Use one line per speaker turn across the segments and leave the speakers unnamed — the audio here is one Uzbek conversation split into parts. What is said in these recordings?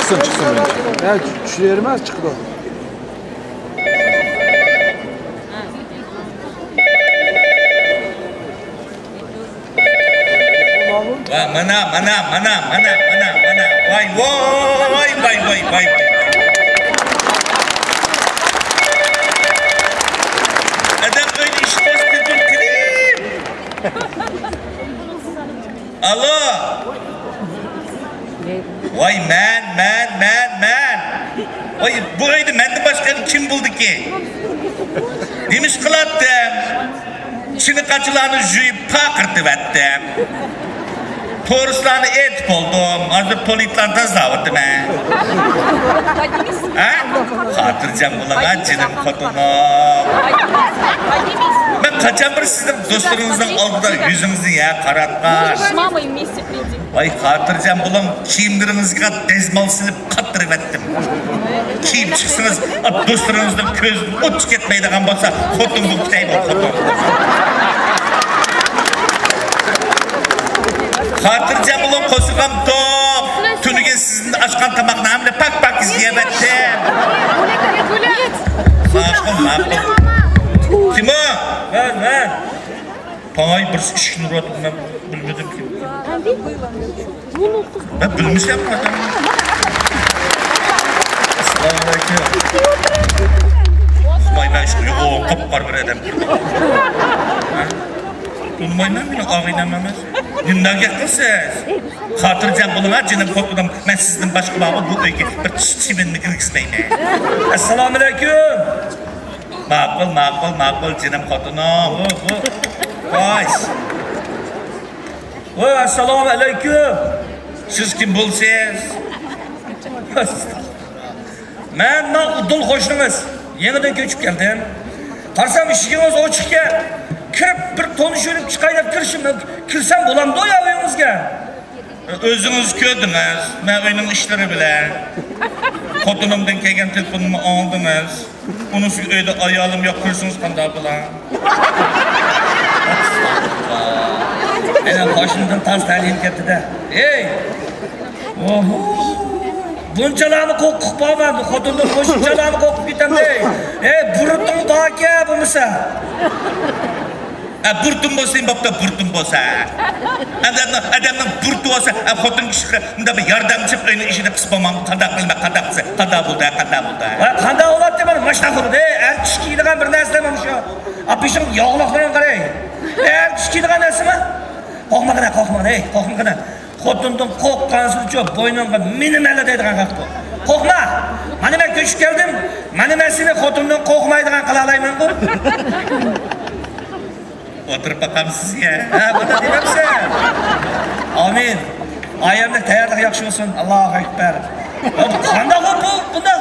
Çıksın bence. Ya düşürmez çıktı.
Mana. Vay. Adam böyle işte istedim krim. Alo. Vay man. Vay bu ayda menden başka kim buldu ki? Demiş kılattım. Şimdi kaçılarını jüyüp pakırtıp ettim. Toruslarını etip oldum. Hazır politlardan zavırdım he. Ha? Hatırcam bulana canım fotoğraf. Ben kaçan bir sizin dostlarınızdan aldılar yüzünüzü ya karatlar. Vay hatırcam bulan kiyimlerinizge dezmal silip kattırıp ettim. Kiyim çıksınız dostlarınızdan közünü ot tüketmeydiğen bolsa fotoğraf bu kitayım o fotoğraf. Hatırcam ulan kosuğam top. Tünüge sizin açkan tabakını hamle pak izleyemettim. Makul. Kim o? Ben. Pay bir işin uğradım ben bilmedim ki. Ben bilmişim adam. Selamünaleyküm. Bayna işini o kapar bir adam. Durmayla mı? Ağıyla memez. Günden getirsiz. Hatırcam bulun canım fotoğrafım. Ben sizden başka bağlı bu öyge bir çimenini kırgızmayın. Selamünaleyküm. Makul canım fotoğrafım. Vay. Selamünaleyküm. Siz kim bulsiz? Ben udul hoşunuz. Yeniden göçüp geldim. Tarsam işiniz o çıkken. Kirip bir tonuşup çıkayıp kirsem bulamdı o ya evimizge. Özünüz köydünüz. Ben oyunun işleri bile. Kotunumdan kelgen telefonumu aldınız. Onu siz öyle ayalım yakırsınız kanda bula. Benim başımdan tas terliyim gitti de. Hey! Buncalarını kokup bağlandı. Kotundan koşuncalarını kokup gitem de. Hey! Burutun daha ki bu mısa? Burtun bolsayım babda burtun bolsa. Adamın burtu olsa xotun kişiga unda bir yardımcı öyle işini kıspamam qanday qilma qanday bo'ldi. Qanday bo'ladi mana mashina qildi. Er kishi kiydigan bir narsa mana shu. Apishim yog'liqlarni qarang. Er kishi kiydigan narsami? Qo'rqmagina. Xotindan qo'rqqansiz uchun bo'yningga minimalar deydigan haq bu. Qo'rqma. Mana men ko'chib keldim. Mana men seni xotindan qo'rqmaydigan qila olayman-ku. Oturup bakamsız ya. Bana dememse. Amin. Ayağımda tayarlık yakşı olsun. Allahu Ekber. Kanda bu bunda.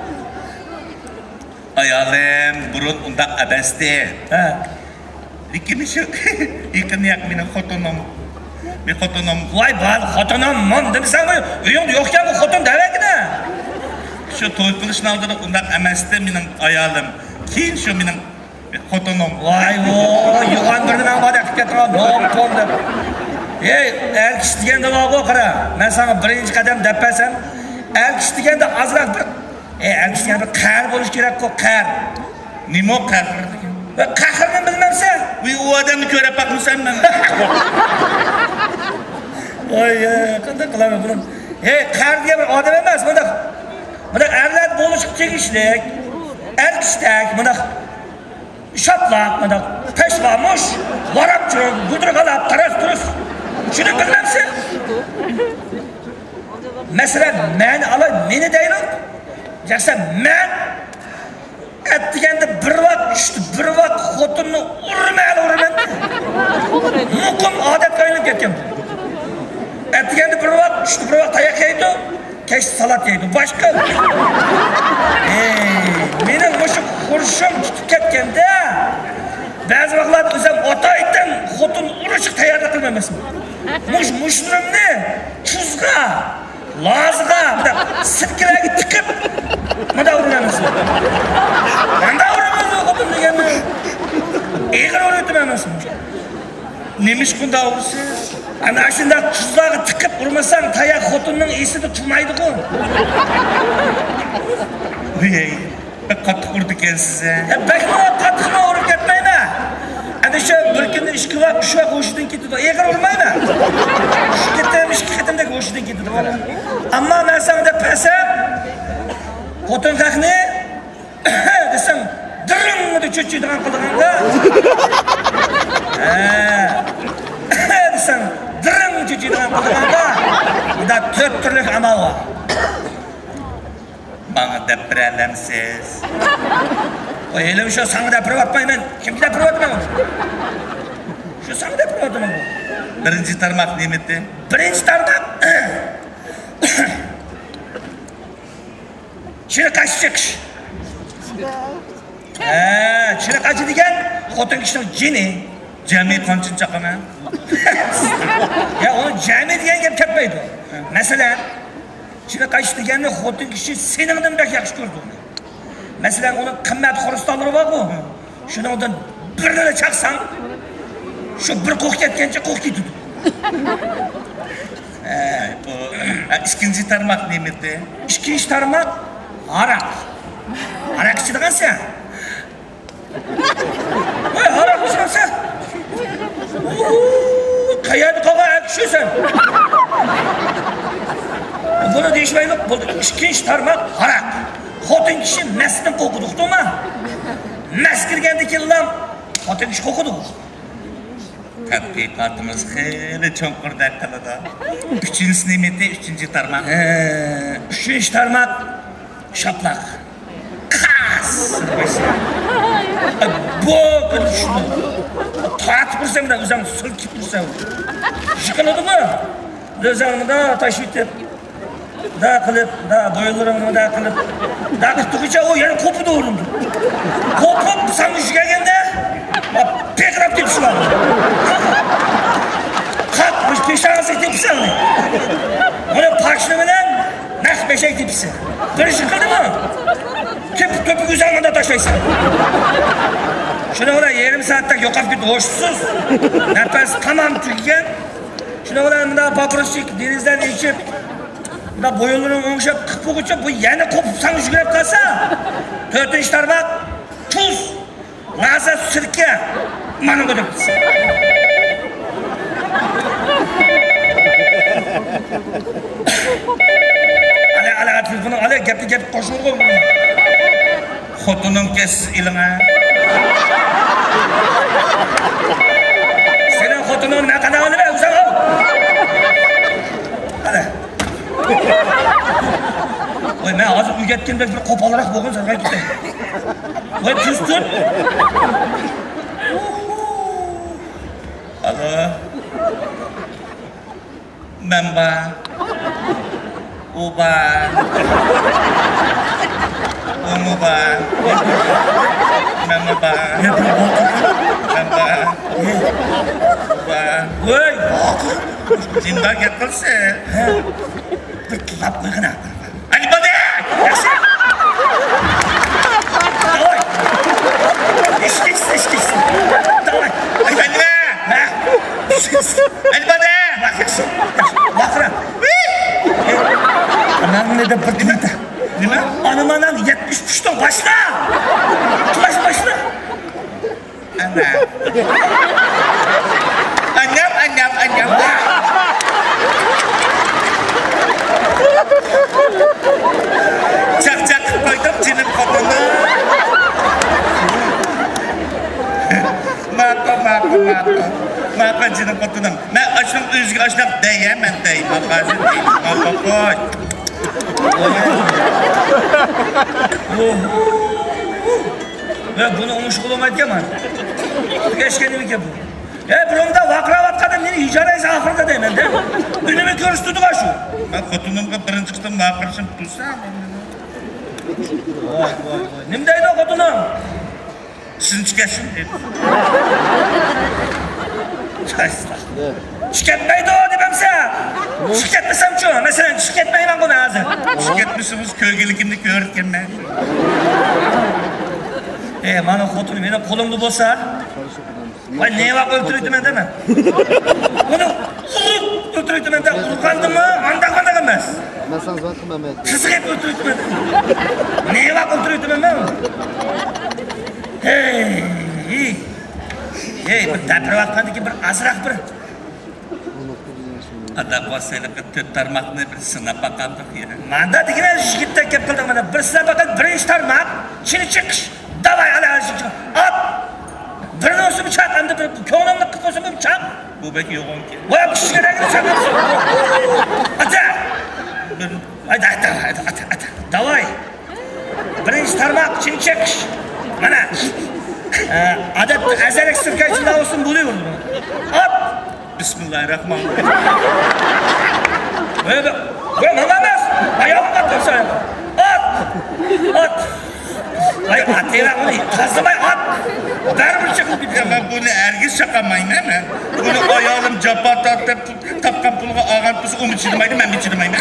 Ayağım burun bunda abesti. İkini şu. İkini yak benim xotunum. Bir xotunum. Vay bal xotunum. Man demisen bu. Uyum yokken bu xotun demek ne? Şu toy kılışın aldığında bunda abesti benim ayağım. Kim şu benim xotunum. Vay yuğan birden ağabey kettirib no'm deb. Ey, er kishi deganda bor qara. Men sana birinchi qadam deb bersam, er kishi deganda azroq bir er kishi deganda bir qar bo'lish kerak-ku, qar. Nima qar? Va qahrni bilmamsan? U odamni ko'rib baqmisan men. Voy, qanday qilaman buni? Ey, qar degan bir odam emas, bunda erlar bo'lishi tegishlik. Er kishidak, bunda şaplak, peşvamış, varapçı, gudurgalap, taraf turuf. Şunu bilmemsin. Mesela men alay, meni deylim. Yoksa men etdigende bir vakt düştü, bir vakt xotunni urmayman. Muqim odatga aylanib ketgan. Etdigende bir vakt düştü, bir vakt tayoq yeydi, kech salat yeydi. Boshqa. Mening mushuk xurshim tutib ketganda ba'zi vaqtlarda o'zim ota aytdim, xotin urishga tayyorlik qilmayapman. Mushrimni tuzga, lozga, sirklarga tiqib mana uramiz. Qanday uramiz xotin deganni? Egri o'rgatmayapman. Nemish qanday ursiz? Ana shunda tuzlog'i tiqib urmasang, tayoq xotinning esida turmaydi-ku. Voy, qattiq urdi ekansiz. Bakma qattiqni urib ketmayman. Ana shu bir kunda 2 vaqt 3 vaqt o'shidan ketdi. Eg'ir urmayman. Shu ketam 2 ketamdagi o'shidan ketdi qara. Ammo men senga pasab xotin haqni desam dirringni cho'chiydigan qilganda. Desam dirringni cho'chiydigan qilganda. Bunda 4 turli amal bor. Bana deprelemsiz. O elim şu sana deprem atmayın. Kim deprem atmayın? Şu sana deprem atmayın. Birinci tarmak nimeti. Birinci tarmak. Çile kaç çıkış. Çile kaçı diyen xotin kişinin cini. Cemi konçun çakana. Ya onu cemi diyen gep ketmeydi. Mesela Çile kaç deganni xotin kishi seningdan bek yaxshi ko'rdi. Masalan, uni qimmat xurustonlari bor-ku. Shuningdan birini chaqsang, shu bir qo'q ketgancha qo'q ketdi. Bu ikkinchi tarmoq nimati? Ikkinchi tarmoq aroq. Aroq ichadigansan. Voy, aroq ichsansan. Qayerda qolgan akshusan? Bunu deyishmaydi, bu ikkinchi tarmoq aroq. Xotin kishi masdan qo'rqidi, to'g'rimi? Mas kirgandan keyin xotin kishi qo'rqidi. Tadqiqotimiz xeyli cho'nqurda qiladi. Uchinchi nimati, uchinchi tarmoq. Uchinchi tarmoq shaplaq. Qas. Bu shuni. Tatib tursam da o'zim silkib tursam. Yiqiladimi? O'zimda tashib etib da qilib, da bo'yinlarimni da qilib, da qitqicha o yana qo'pib o'rindi. Qo'pib sanishganda, pekrab tepishlar. Qatmış peshonasi tepsin. Buni pashni bilan naq beshak tepsin. Bir ish qildimi? Tepib o'zingda tashlaysan. Shuni bilan yarim soatda yo'qolib ketdi, ho'shsiz. Nafas tamom tugagan. Shuni bilan bunda paprosik denizdan ichib da bo'yinlarini o'ngshab qilib bu yana qo'pib sang yugurib qolsa, 4-chi tarmoq tuz, lazzat sirka mana bu deb. Ala telefonu ala gap qo'shib qo'y. Xotinim kes ilma. Senin xotining naqada olib o'zing ol. Ala. Voy, men hozir uyga ketganda bir qo'polroq bo'lgan sarg'ayib ketdim. Voy, tuz tut. Alo. Memba. Uba. Umuba. Memba. Memba. Uba. Voy. Jinda gapirsa. Bir tilab qo'ygina. Hadi bana! Yaxshi. Davay. İşkis. Davay. Hadi be. Ha? Hadi bana! Yaxshi. Baqira. Anam ne de pırtmata. Nima? Anamadan 73'ten başla. Başla. Anam. Çak koydum canım kadını. Maka canım kadınım. Ben açtım üzgü açtım değemem deyim. Makasın deyim. Maka koy. Ben bunu umuş kulamaydı mı? Geçkenimi ki bu. Burunda vaqiravatqadim meni ijarasi oxirida deyman-da. Unimi ko'rsatdi-ku shu. Men xotinimga birinchi qitim vaqirishim tursam. Voy. Nima deydi xotinim? Sinchkashim dedi. Shikatmaydi debamsa. Shikatmasam-chu, masalan, shikatmayman buni hozir. Shikatmisiz ko'ygiligimni ko'rganman. Mana xotinim meni qo'limda bo'lsa, voy ne vaqt o'ltiribman deyman. Buni urgandimi? Anda emas.
Ben sana zat qilmamayman.
Siz hep o'tiribsiz. Nega o'tiribman men? Hey, bir tapirayotgandiki bir azroq bir Adam vasaylıqqa 4 tarmoqni bir sinab baqandiq ya. Manda degina yigitda gap qildim mana. Bir sinab baqan, birinchi tarmoq, chini chiqish. Davay ala chiqish. Ot. Bir nosimi chaq, endi bir ko'nglimni qilib qo'ysam bir chaq. Bu bek yo'g'onki. Voy, kishlarga chaqirsin. Ata. Ayda. Davay. Birinchi tarmoq, chini chiqish. Mana. Adatda azalik sirkaychi lavsin bo'laverdi. Ot. Bismillahirrahmanirrahim. Ve mamamas, ayağım katlarsa at. Ay atıyla bunu kazımay at. Darbe çıkıp gidiyor. Ben bunu ergiz şakamayım değil mi? Bunu ayağım capa tatıp tapkan pulga ağan pusu onu çiğnemaydım ben biçirmayım.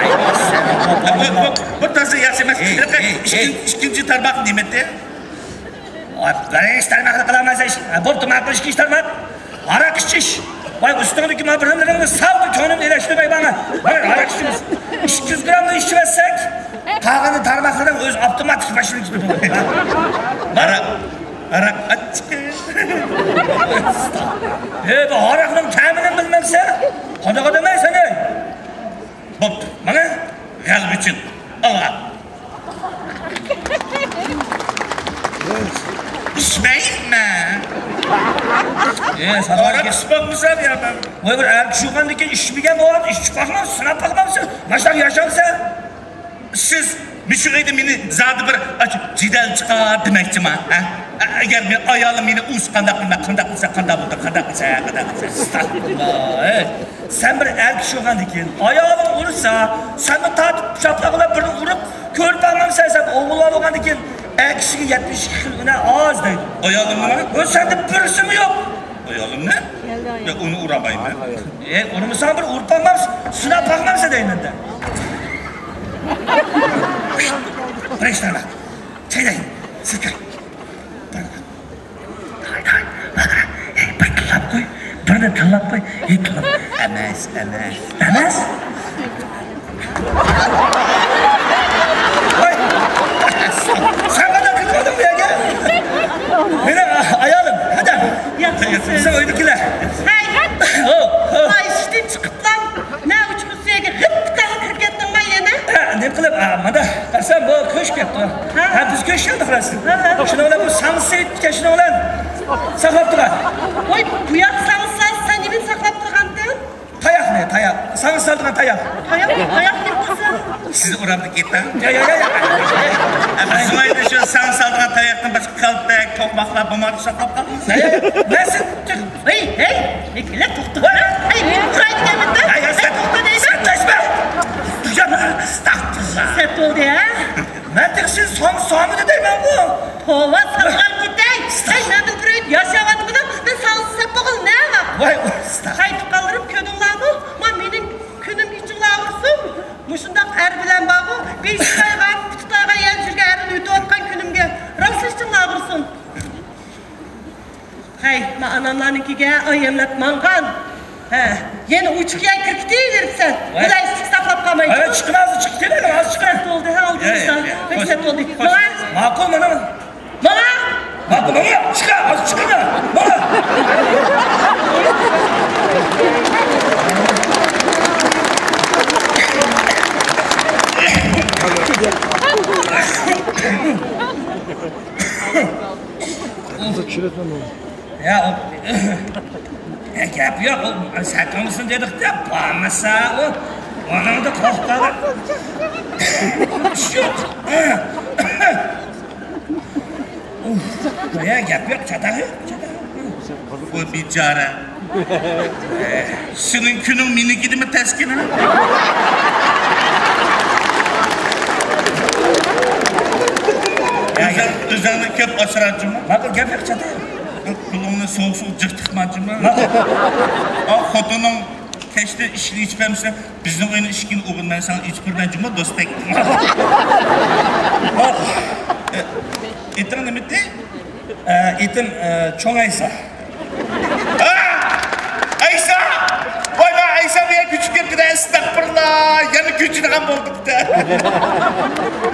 Bu tarzı yaşamaz. İkinci tarbak nimeti. Birinci tarbakını kılamazsa bu tumaklı ikinci tarbak. Arak içiş. Vay üstündeki mabrınlarını saldı könüm eleştirmeyi bana. Arak içimiz. 200 gramda içmezsek tağını tarmaklardan öz otomatik başını gidiyor. Arak açık. Bu arakın temini bilmemse hadi demeyin ne? Bop, bana kalp için. Allah. İçmeyin mi? Arak içmek güzel ya ben. Vay bir eğer kişiğindeki içmeyken o an içip bakmamsın, sınap bakmamsın. Başlar yaşamsa. Siz bir şeyde beni zaten bir cidel çıkar demekçi mi? Eğer ben ayağım beni uz kandak bulsa. Estağfurullah. Sen bir eğer kişiğindeki ayağım olursa, sen de tatıp şaplakla birini vurup körüp bakmamsın sen oğullar olgandaki kişiye 72 yılına ağız değil. Ayağım mı? O sende birisi mi yok? Ayağım ne? Ya onu uğramayayım ben. Onu mu sana bir uğrup bakmamsın, sınap bakmamsın deyin ben de. Bırakışlar bak. Çeydeyim. Sıkay. Bana bak. Bir tırlap koy. Bir de tırlap koy. Tırlap. Emez. Emez? Sen kadar kırmadın mı ya gel? Beni ayalım. Hadi. Sen oyundakiler.
Hey. Ay işten çıkıp lan. Ne uçmuş suya gir. Hıptıkalı kırgettin lan yine.
Ne kılıp? Mada. Sen bu köşk yaptı. Biz köşk yaptık arasın. Şuna olan bu samsayt bir şuna olan. Saklap duran.
Oy bu yak sanırsaz sen yemin saklap durgandın.
Tayak ne? Tayak. Sana saldırgan tayak.
Ayak ne kızım?
Sizi uğradık gitti. Ya. Bizim ayda şu sana saldırgan tayaktan başka kalıpta tokmakla bumarı saklap kalmaz. Nasıl?
Hey. Ekile tuttu. Hey burayı gelmedi.
Ya sen
tuttu neyse.
Sen taşma. Estağfurullah.
Sert oldu ya.
Ben de siz son mu dedim ben bu?
Pova sakal gidey. Hey ben de burayı yaşamadım. Ben sağlısı sapıkıl ne var?
Vay estağfurullah.
Haydi kalırım könümlerimi. Ma benim könüm için lavursun. Muşundak er bilen babu. Bir iştaygan, tutaygan yancırga erin ütü otkan könümge. Rası için lavursun. Hey, ma anamlarınkiga ayemlep mangan. Yeni uçkiya kirkitiveripsen. Bulay istik saklap kalmayın.
Evet çıkın ağzı çık değil mi? Az çıkın.
Sert oldu ha aldığınızdan. Pek sert oldu. Bana?
Makul mu ne?
Bana?
Makul mu? Çıkın az çıkın da. Bana. Ya gap yok, sakın mısın dedik de bağırmasa onun da korktağı yok. Ya gap yok, çatağı. Bu bicara. Senin günün minik idi mi teskine? Üzerine köp asıracı mı? Bakın gap yok çatağı. Kulağına soğuk cırtıkmacı mı? Xotunun keşke işini içmemişse bizim oyunu işkini uğrun ben sana içpirmacı mı dostek? İtin ne bitti? İtin çoğun Aysa. Aysa! Vay be Aysa bir küçük estağfurullah. Yana köçürgen bulduk da.